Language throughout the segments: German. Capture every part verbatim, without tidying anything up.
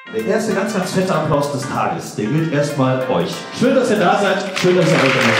Der erste ganz, ganz fette Applaus des Tages, der gilt erstmal euch. Schön, dass ihr da seid, schön, dass ihr heute seid.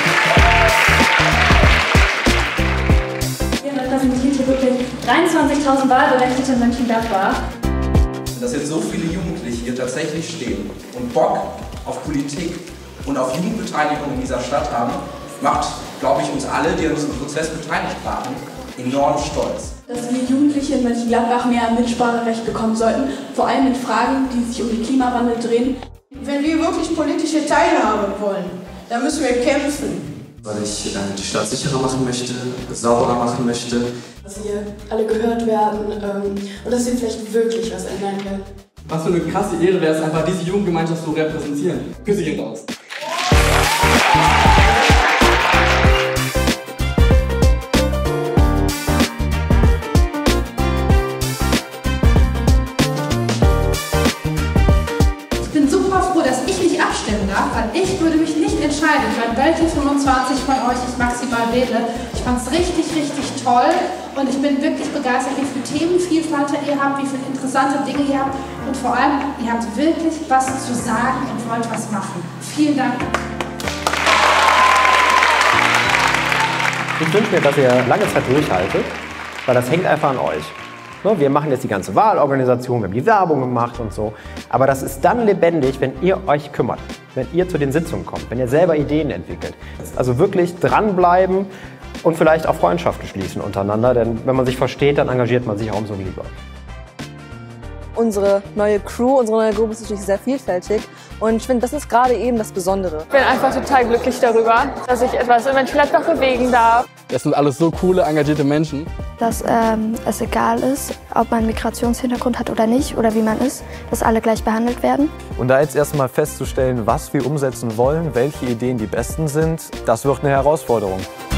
Ihr repräsentiert hier wirklich dreiundzwanzigtausend Wahlberechtigte in Mönchengladbach. Dass jetzt so viele Jugendliche hier tatsächlich stehen und Bock auf Politik und auf Jugendbeteiligung in dieser Stadt haben, macht, glaube ich, uns alle, die an diesem Prozess beteiligt waren, enorm stolz. Dass wir Jugendliche in Mönchengladbach mehr Mitspracherecht bekommen sollten, vor allem in Fragen, die sich um den Klimawandel drehen. Wenn wir wirklich politische Teilhabe wollen, dann müssen wir kämpfen. Weil ich äh, die Stadt sicherer machen möchte, sauberer machen möchte. Dass wir alle gehört werden ähm, und dass wir vielleicht wirklich was ändern können. Was für eine krasse Ehre wäre es einfach, diese Jugendgemeinschaft zu repräsentieren. Küsse gehen raus. Ich bin super froh, dass ich nicht abstimmen darf, weil ich würde mich nicht entscheiden, weil welche fünfundzwanzig von euch ich maximal wähle. Ich fand es richtig, richtig toll und ich bin wirklich begeistert, wie viel Themenvielfalt ihr habt, wie viele interessante Dinge ihr habt und vor allem, ihr habt wirklich was zu sagen und wollt was machen. Vielen Dank. Ich wünsche mir, dass ihr lange Zeit durchhaltet, weil das hängt einfach an euch. Wir machen jetzt die ganze Wahlorganisation, wir haben die Werbung gemacht und so. Aber das ist dann lebendig, wenn ihr euch kümmert, wenn ihr zu den Sitzungen kommt, wenn ihr selber Ideen entwickelt. Also wirklich dranbleiben und vielleicht auch Freundschaften schließen untereinander, denn wenn man sich versteht, dann engagiert man sich auch umso lieber. Unsere neue Crew, unsere neue Gruppe ist natürlich sehr vielfältig und ich finde, das ist gerade eben das Besondere. Ich bin einfach total glücklich darüber, dass ich etwas in Mönchengladbach bewegen darf. Das sind alles so coole, engagierte Menschen. Dass ähm, es egal ist, ob man einen Migrationshintergrund hat oder nicht oder wie man ist, dass alle gleich behandelt werden. Und da jetzt erstmal festzustellen, was wir umsetzen wollen, welche Ideen die besten sind, das wird eine Herausforderung.